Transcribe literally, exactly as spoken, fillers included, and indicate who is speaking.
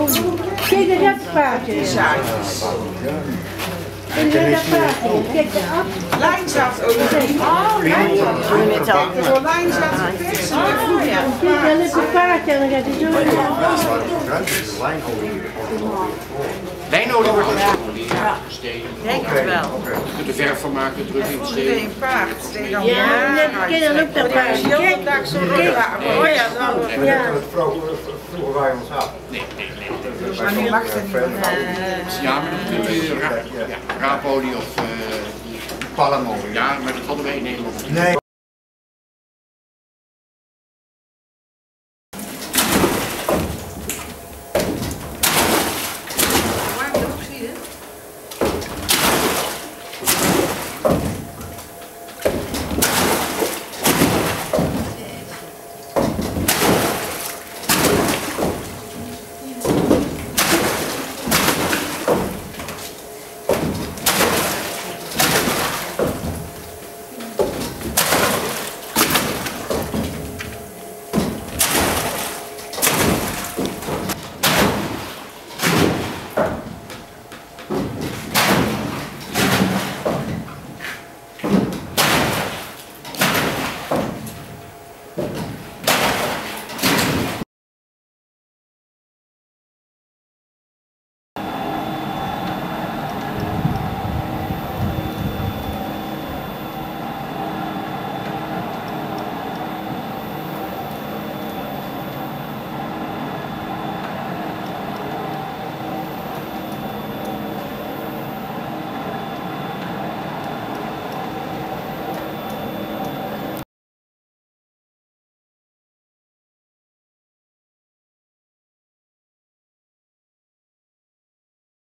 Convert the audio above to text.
Speaker 1: olie. Kijk, dat is het paardje. En dan dat paardje. Kijk, de af.
Speaker 2: Lijnzaadolie. Oh, lijnzaad. Door lijnzaad geperst. Oh, ja.
Speaker 1: Kijk, dan is het paardje en dan gaat hij zo in.
Speaker 3: Lijnolie wordt gestegen.
Speaker 4: Denk het wel.
Speaker 3: Je kunt er verf van maken, drukking
Speaker 2: Nee,
Speaker 3: steken.
Speaker 2: een paard.
Speaker 1: Ja, kijk, dan loopt dat paardje. Kijk,
Speaker 2: Dag zo oh ja, dan.
Speaker 1: ja.
Speaker 5: Vroeger wij ons af.
Speaker 3: Nee, nee, nee.
Speaker 2: Maar nu mag het niet.
Speaker 3: Ja, maar dan kun je ra ja, raapolie of uh, palmolie. Ja, maar dat hadden wij in Nederland.
Speaker 5: Nee.